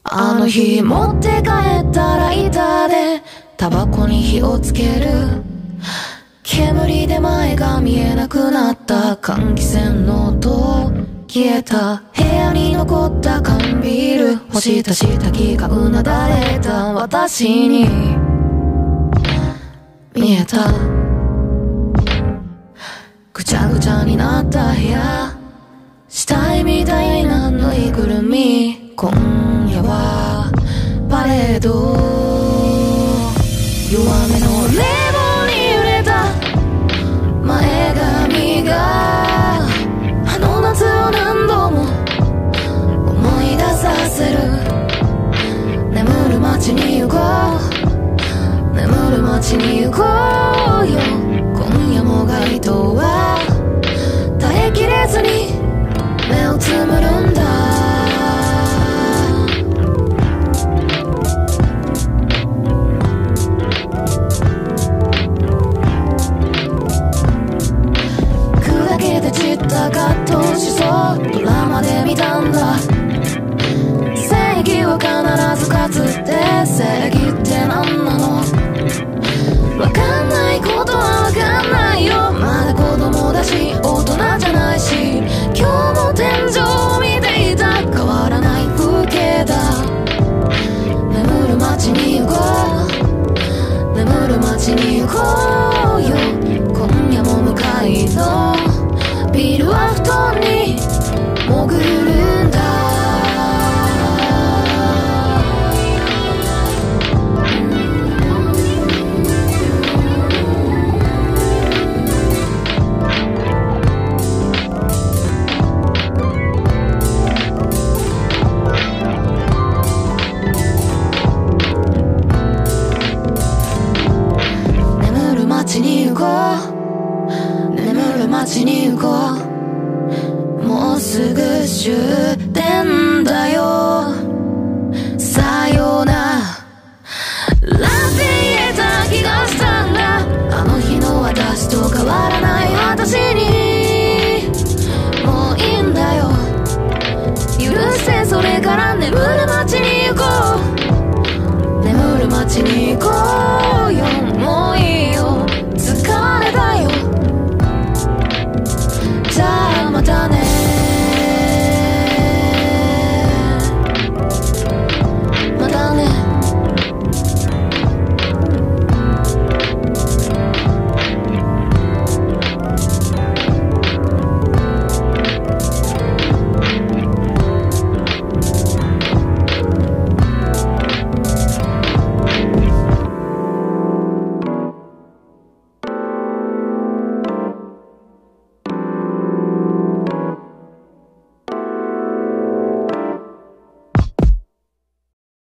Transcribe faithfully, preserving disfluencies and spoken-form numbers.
あの日持って帰ったライターでタバコに火をつける。煙で前が見えなくなった換気扇の音消えた。部屋に残った缶ビール干した下着がうなだれた私に見えた。ぐちゃぐちゃになった部屋死体みたいなぬいぐるみ。今夜はパレード。弱めの冷房に揺れた前髪があの夏を何度も思い出させる。眠る街に行こう眠る街に行こうよ。今夜も街灯は耐えきれずに目をつむるんだ。砕けて散った葛藤しそうドラマで見たんだ。正義は必ず勝つって正義って何なの。わかんないことはわかんないよ。まだ子供だし大人じゃないし今日も天井を見ていた変わらない風景だ。眠る街に行こう眠る街に行こうよ。今夜も向かいのビールは布団に潜るんだ。街に行こう眠る街に行こう。もうすぐ終電だよさよならって言えた気がしたんだ。あの日の私と変わらない私にもういいんだよ許して。それから眠る街に